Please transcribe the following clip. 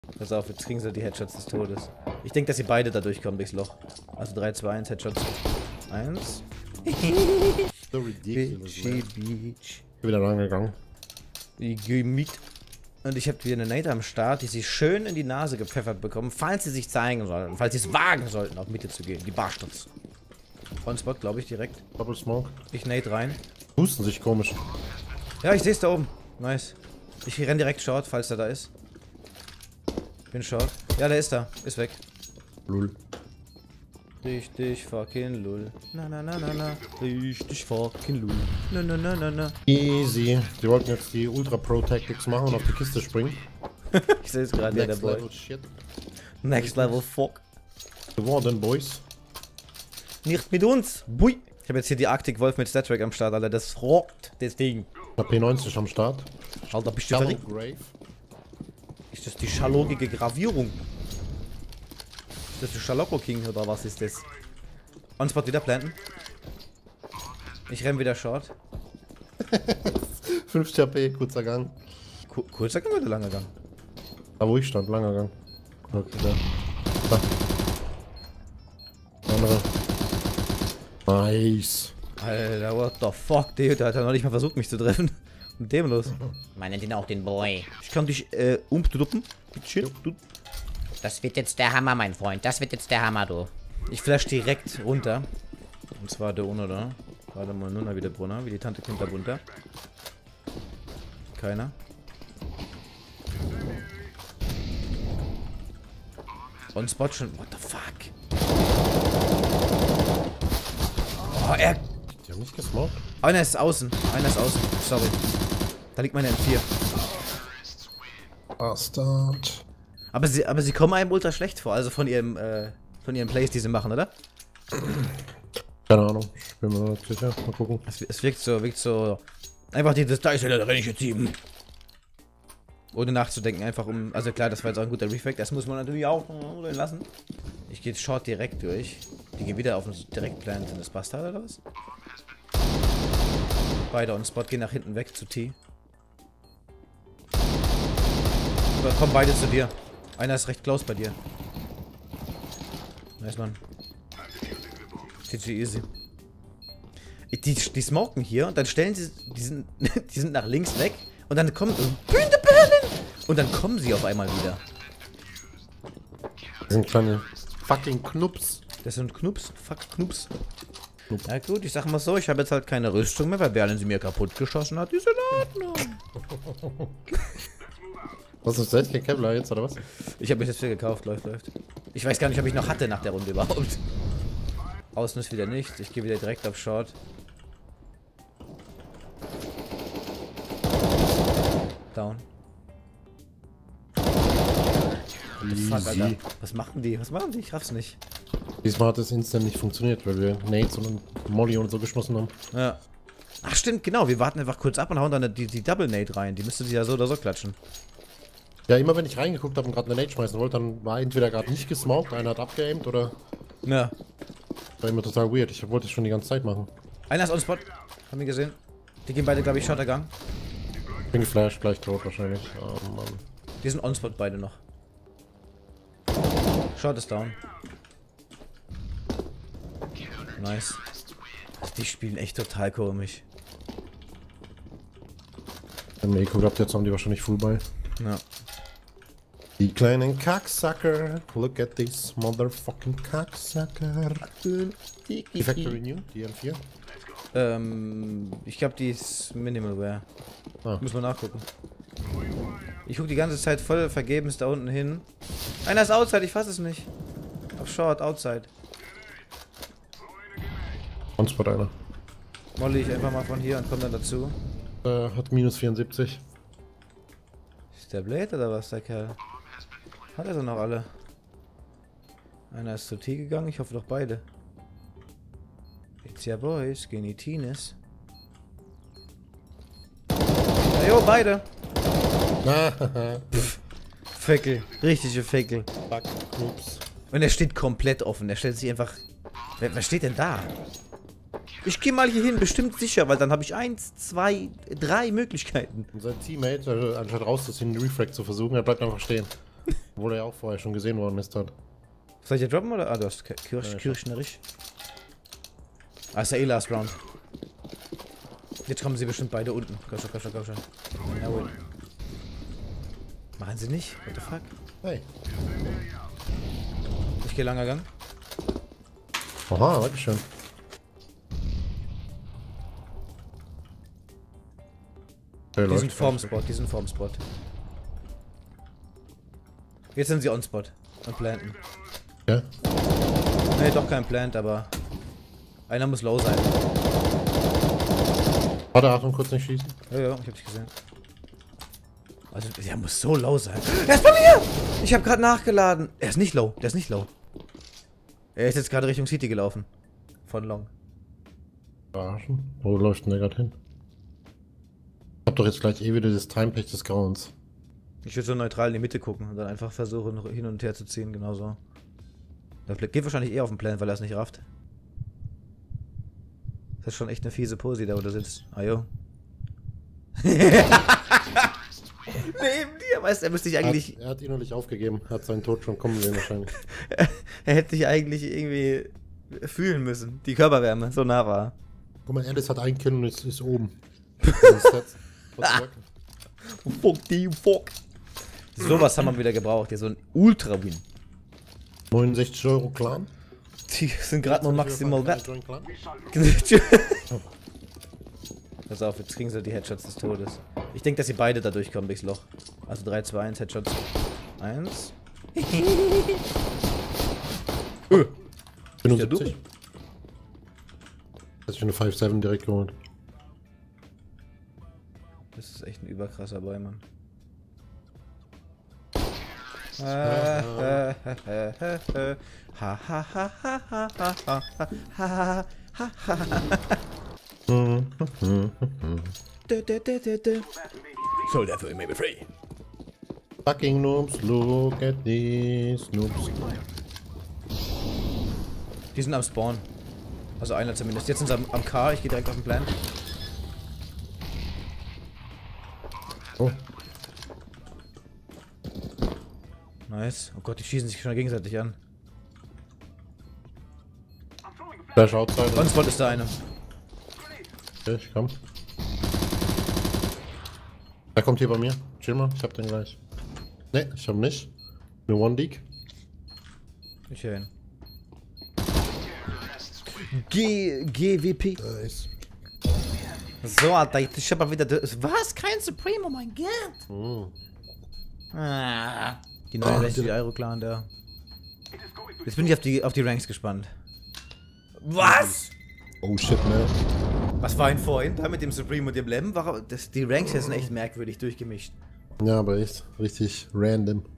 Pass auf, jetzt kriegen sie die Headshots des Todes. Ich denke, dass sie beide da durchkommen durchs Loch. Also 3, 2, 1, Headshots. 1. So ridiculous. Beachy Beach. Wieder rangegangen. Gemietet. Und ich habe wieder eine Nate am Start, die sie schön in die Nase gepfeffert bekommen, falls sie sich zeigen sollten. Falls sie es wagen sollten, auf Mitte zu gehen. Die Barstutz. On-Spot, glaube ich, direkt. Double Smoke. Ich Nate rein. Husten sich komisch. Ja, ich sehe es da oben. Nice. Ich renn direkt Short, falls er da ist. Bin Short. Ja, der ist da. Ist weg. Lul. Richtig fucking lull. Na na na na na. Richtig fucking lull. Na na na na na. Easy. Die wollten jetzt die Ultra Pro Tactics machen und auf die Kiste springen. Ich sehe es gerade, ja, der Next Boy. level shit. Next level fuck. Geworden, Boys. Nicht mit uns. Bui. Ich habe jetzt hier die Arctic Wolf mit Stat-Track am Start, Alter. Das rockt. Das Ding. Der P90 am Start. Alter, bist du Double verrückt? Grave. Ist das die schalogige Gravierung? Ist das der Schaloko King oder was ist das? On-Spot wieder planten. Ich renn wieder Short. 50 HP, kurzer Gang. Kurzer Gang oder langer Gang? Da wo ich stand, langer Gang. Okay, da. Da. Andere. Nice. Alter, what the fuck, der hat ja noch nicht mal versucht, mich zu treffen. Und dem los. Meinen den auch den Boy. Ich kann dich umduppen. Shit. Das wird jetzt der Hammer, mein Freund. Das wird jetzt der Hammer, du. Ich flash direkt runter. Und zwar der Uno da. Warte mal, Nuna wieder Brunner, wie die Tante kommt da runter. Keiner. On Spot schon. What the fuck? Oh, Die haben nicht gesmoked. Einer ist außen. Einer ist außen. Sorry. Da liegt meine M4. Bastard. Aber sie kommen einem ultra schlecht vor. Also von ihren Plays, die sie machen, oder? Keine Ahnung. Ich bin mir noch nicht sicher. Mal gucken. Es wirkt so. Einfach dieses, da ist ja der Renn ich jetzt 7. Ohne nachzudenken, einfach um. Also klar, das war jetzt auch ein guter Reflect. Das muss man natürlich auch lassen. Ich gehe Short direkt durch. Die gehen wieder auf uns direkt plant. Sind das Bastard oder was? Beide on Spot gehen nach hinten weg zu T. Oder kommen beide zu dir. Einer ist recht close bei dir. Nice, Mann. GG easy. Die smoken hier und dann stellen sie. Die sind nach links weg und dann kommen. Und dann kommen sie auf einmal wieder. Das sind kleine fucking Knups. Das sind Knups. Fuck Knups. Na gut, ich sag mal so, ich habe jetzt halt keine Rüstung mehr, weil Berlin sie mir kaputt geschossen hat. Die sind in Ordnung. Was ist das? Kein Kevlar jetzt, oder was? Ich habe mich jetzt wieder gekauft, läuft. Ich weiß gar nicht, ob ich noch hatte nach der Runde überhaupt. Außen ist wieder nichts. Ich gehe wieder direkt auf Short. Down. Fuck, Alter. Was machen die? Ich raff's nicht. Diesmal hat es instant nicht funktioniert, weil wir Nades und Molly und so geschmissen haben. Ja. Ach stimmt, genau. Wir warten einfach kurz ab und hauen dann die Double Nade rein. Die müsste sie ja so oder so klatschen. Ja, immer wenn ich reingeguckt habe und gerade eine Nade schmeißen wollte, dann war entweder gerade nicht gesmoked, einer hat abgeaimt oder... Ja. War immer total weird. Ich wollte es schon die ganze Zeit machen. Einer ist on Spot. Haben wir gesehen. Die gehen beide, glaube ich, Shottergang. Bin geflasht, gleich tot wahrscheinlich. Oh Mann. Die sind on Spot beide noch. Short ist down. Nice. Die spielen echt total komisch. Wenn wir geguckt habt, jetzt haben die wahrscheinlich Fullball. Ja. Die kleinen Kacksacker. Look at this motherfucking Kacksacker. Die Factory New, die M4. Ich glaube, die ist Minimal Wear. Ah. Muss man nachgucken. Ich gucke die ganze Zeit voll vergebens da unten hin. Einer ist Outside, ich fasse es nicht. Auf Short, Outside. On-Spot einer. Molly ich einfach mal von hier und komme dann dazu. Hat minus 74. Ist der Blade oder was, der Kerl? Hat er so noch alle? Einer ist zu T gegangen, ich hoffe doch beide. It's ja Boys, Genitines. Ja, jo, beide. Feckel, richtige Feckel. Fuck, ups. Und er steht komplett offen, er stellt sich einfach... Wer steht denn da? Ich gehe mal hier hin, bestimmt sicher, weil dann habe ich 1, 2, 3 Möglichkeiten. Und sein Teammate, anstatt rauszuziehen, einen Refract zu versuchen, er bleibt einfach stehen. Obwohl er ja auch vorher schon gesehen worden ist dort. Soll ich ja droppen oder? Ah, du hast Kirschnerich. Ah, ist ja eh Last Round. Jetzt kommen sie bestimmt beide unten. Komm schon, komm schon, komm schon. Jawohl. Machen sie nicht? What the fuck? Hey. Ich gehe langer Gang. Aha, dankeschön. Die sind vorm Spot, die sind vorm Spot. Jetzt sind sie on Spot und planten. Ja? Ne, doch kein Plant, aber einer muss low sein. Warte, Achtung, kurz nicht schießen. Ja, ja, ich hab dich gesehen. Also, der muss so low sein. Er ist bei mir! Ich habe gerade nachgeladen. Er ist nicht low, der ist nicht low. Er ist jetzt gerade Richtung City gelaufen. Von Long. Verarschen? Wo läuft denn der gerade hin? Ich hab doch jetzt gleich eh wieder das Timepech des Grauens. Ich würde so neutral in die Mitte gucken und dann einfach versuchen, hin und her zu ziehen, genauso. Der geht wahrscheinlich eher auf den Plan, weil er es nicht rafft. Das ist schon echt eine fiese Posi, da wo du sitzt. Ajo. Neben dir, weißt du, er müsste dich eigentlich... Er hat innerlich aufgegeben, hat seinen Tod schon kommen sehen wahrscheinlich. Er hätte dich eigentlich irgendwie fühlen müssen. Die Körperwärme, so nah war. Guck mal, Alice hat einen Kill und ist oben. What the Fuck die fuck. Sowas haben wir wieder gebraucht, hier so ein Ultra-Win. 69 Euro Clan? Die sind gerade noch maximal wert. Clan? Pass auf, jetzt kriegen sie die Headshots des Todes. Ich denke, dass sie beide da durchkommen durchs Loch. Also 3, 2, 1, Headshots. 1. 75. Hast du eine 5-7 direkt geholt? Das ist echt ein überkrasser Boy, Mann. So that we may be free. Fucking noobs, look at these noobs. Die sind am Spawn. Also einer zumindest. Jetzt sind sie am K, ich gehe direkt auf den Plan. Oh. Nice. Oh Gott, die schießen sich schon gegenseitig an. Flash outside. On Spot ist da einer. Okay, ich komm. Er kommt hier bei mir. Chill mal, ich hab den gleich. Ne, ich hab nicht. Nur One League. Ich höre ihn. GWP. Nice. So, Alter, ich hab aber wieder... Was? Kein Supreme, oh mein Gott! Ah, die neue 60 Euro Clan, der... Jetzt bin ich auf die Ranks gespannt. Was? Oh shit, ne? Was war denn vorhin da mit dem Supreme und dem Lem? Die Ranks hier sind echt merkwürdig durchgemischt. Ja, aber echt richtig random.